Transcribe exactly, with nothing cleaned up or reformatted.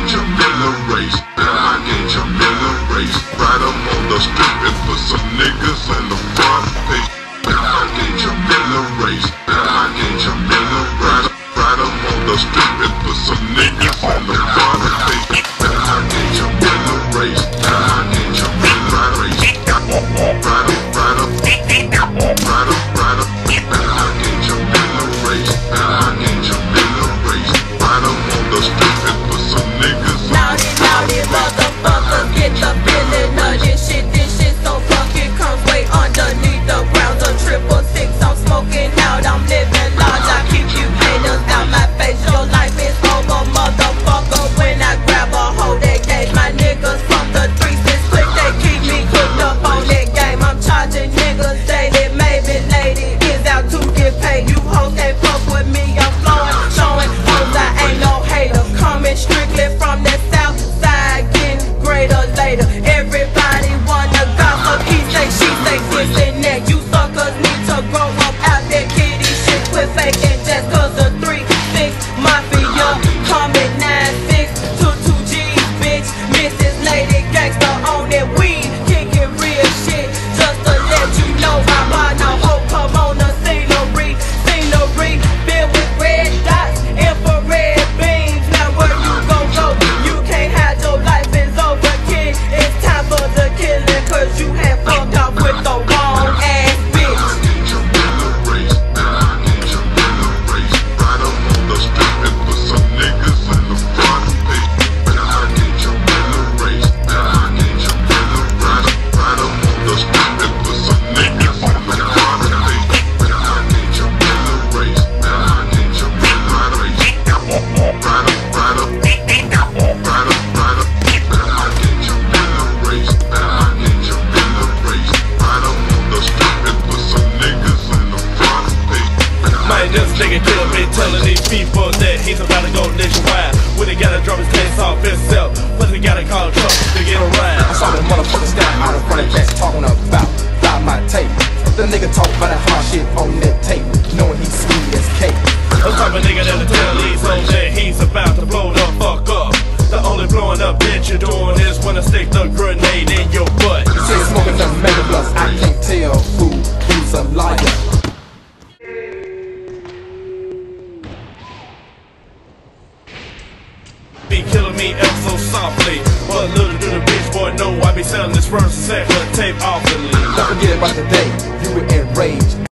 gauge a miller race, and I gauge a miller race. Ride 'em on the street and put some niggas on the front page. And I gauge a miller race, and I gauge a miller race. Ride 'em on the street and put some niggas on the front page. And I gauge a miller race, and I gauge a miller race. Ride 'em, ride 'em, ride 'em, ride 'em, ride 'em. And I gauge a miller race, and I gauge a miller race. Ride 'em on the street and put some niggas on Now these, now these motherfuckers get the feeling of this shit. This shit so fucking comes way underneath the ground. A triple six, I'm smoking out, I'm living large. I keep you haters down my face. Your life is over, motherfucker. When I grab a hold that gauge, my niggas from the three six click, they keep me hooked up on that game. I'm charging niggas daily, maybe lady is out to get paid. You hoes can't fuck with me, I'm flowing, showing hoes I ain't no hater. Coming strictly from the south side, getting greater later. Everybody wanna gossip, he say, she say, this and that. You suckers need to grow up out that kitty shit. Quit faking just cause the three six mafia coming nine six two two G's, bitch. Missus Lady Gangsta on that weed, kicking real shit. Just to let you know I'm on no hope. Come on the scenery, scenery filled with red dots, infrared beams. Now where you gon' go? You can't hide, your life is over, kid. It's time for the killing, cause you have fucked off with the wrong ass bitch. I gauge a miller race, and I gauge a miller race. Ride 'em on the street and put some niggas in the front page. And I gauge a miller race, and I gauge a miller ride 'em, ride 'em on the street and put some niggas on the front page. And I gauge a miller race, and I gauge a miller race. Ride 'em, ride 'em, ride 'em, ride 'em. And I gauge a miller race, and I gauge a miller race. Ride 'em on the street and put some niggas in the front page. Man, this nigga kill me, telling these people that he's about to go nationwide. When he gotta drop his case off himself, plus he gotta call Trump to get around. I saw that motherfucker stand out in front of that talking about fly my tape. The nigga talk about that hard shit on that tape, knowing he's sweet as cake. The type of nigga that'll tell these hoes that he's about to blow the fuck up. The only blowing up that you're doing is when I stick the grenade in your butt. You say smoking them mega blunts, I can't tell who who's a liar. Be killing me ever so softly, but little do the bitch boy know I be selling this verse and set the tape awfully. Don't forget about the day you were enraged.